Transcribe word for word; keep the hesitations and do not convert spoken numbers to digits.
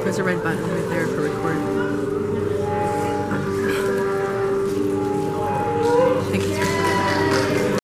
There's a red button right there for recording.